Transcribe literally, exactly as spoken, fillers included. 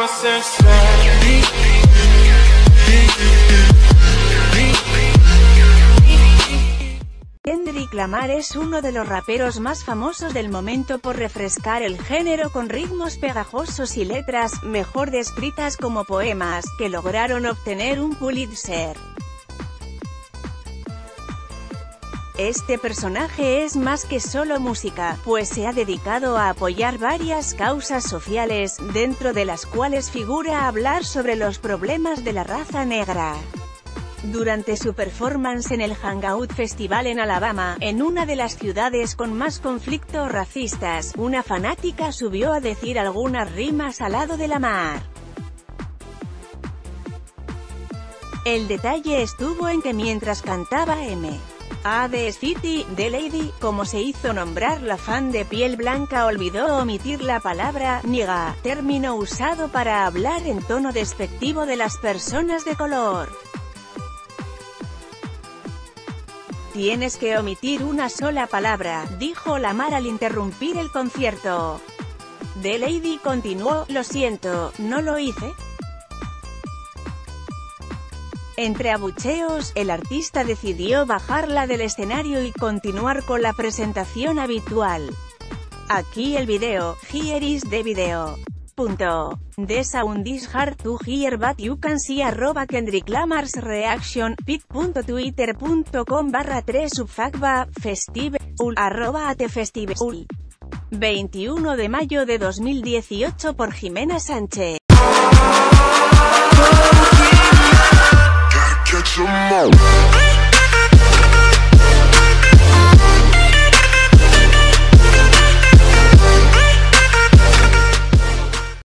Kendrick Lamar es uno de los raperos más famosos del momento por refrescar el género con ritmos pegajosos y letras, mejor descritas como poemas, que lograron obtener un Pulitzer. Este personaje es más que solo música, pues se ha dedicado a apoyar varias causas sociales, dentro de las cuales figura hablar sobre los problemas de la raza negra. Durante su performance en el Hangout Festival en Alabama, en una de las ciudades con más conflictos racistas, una fanática subió a decir algunas rimas al lado de Lamar. El detalle estuvo en que mientras cantaba M. A The City, The Lady, como se hizo nombrar la fan de piel blanca, olvidó omitir la palabra "nigga", término usado para hablar en tono despectivo de las personas de color. Tienes que omitir una sola palabra, dijo Lamar al interrumpir el concierto. The Lady continuó: lo siento, no lo hice. Entre abucheos, el artista decidió bajarla del escenario y continuar con la presentación habitual. Aquí el video, here is the video. Punto. The sound is hard to hear but you can see arroba Kendrick Lamar's reaction, pic.twitter.com barra tres subfacba, festival, arroba atefestival. veintiuno de mayo de dos mil dieciocho por Jimena Sánchez. Catch 'em all.